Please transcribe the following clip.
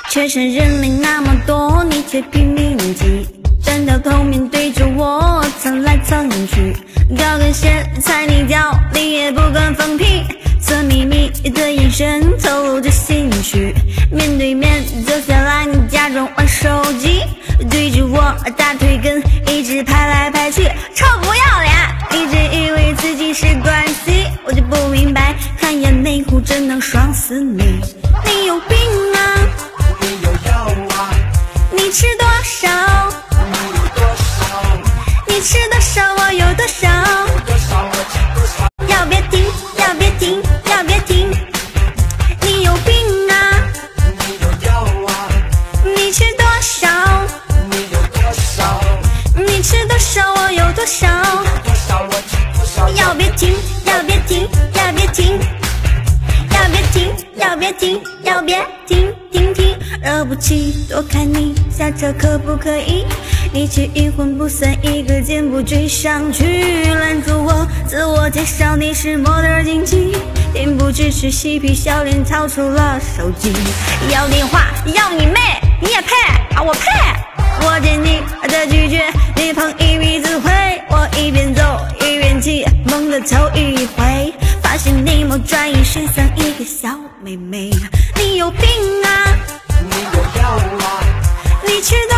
全身人没那么多，你却拼命挤，站到头面对着我蹭来蹭去，高跟鞋踩你脚，你也不敢放屁，色眯眯的眼神透露着心虚，面对面走下来，你假装玩手机，对着我大腿根一直拍来拍去，臭不要脸！你真以为自己是关系，我就不明白，看眼内裤真能爽死你，你有病啊！ 你有药啊！ 你吃多少？ 你有多少？ 你吃多少我有多少？ 多少我吃多少？ 要别停，要别停，要别停！你有病啊！ 你有药啊！ 你吃多少？ 你有多少？ 你吃多少我有多少？ 多少我吃多少？ 要别停，要别停，要别停！要别停，要别停，要别停，停停！惹不起，多看你下车可不可以？你却阴魂不散，一个箭步追上去，拦住我，自我介绍你是模特经纪，恬不知耻，嬉皮笑脸掏出了手机，要电话要你妹，你也配啊？我配！我见你的拒绝，你捧一鼻子灰，我一边走一边气，猛地头一回，发现你某转眼身像一个小妹妹，你有病啊！ 你有药啊！ 你吃的